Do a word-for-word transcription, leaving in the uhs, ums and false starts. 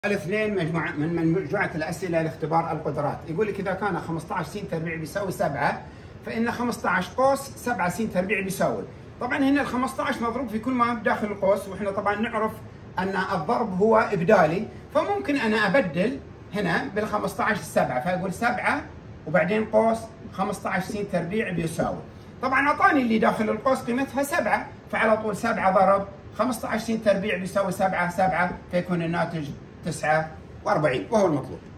الاثنين مجموعة من مجموعة الأسئلة لاختبار القدرات. يقول لك إذا كان خمسة عشر س تربيع بيساوي سبعة، فإن خمسة عشر قوس سبعة س تربيع بيساوي. طبعا هنا ال خمسة عشر مضروب في كل ما داخل القوس، وإحنا طبعا نعرف أن الضرب هو إبدالي، فممكن أنا أبدل هنا بال خمسة عشر سبعة، فأقول سبعة وبعدين قوس خمسة عشر س تربيع بيساوي. طبعا أعطاني اللي داخل القوس قيمتها سبعة، فعلى طول سبعة ضرب خمسة عشر س تربيع بيساوي سبعة، سبعة، فيكون الناتج تسعة وأربعين وهو المطلوب.